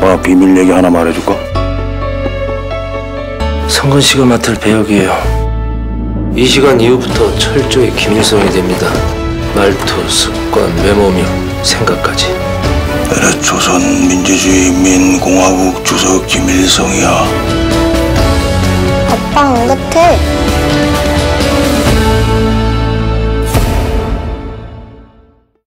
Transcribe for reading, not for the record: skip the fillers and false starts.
아빠 비밀 얘기 하나 말해줄까? 성근 씨가 맡을 배역이에요. 이 시간 이후부터 철저히 기밀성이 됩니다. 말투, 습관, 외모며 생각까지. 내래 조선민주주의인민공화국 주석 김일성이야. 아빠 안 같아.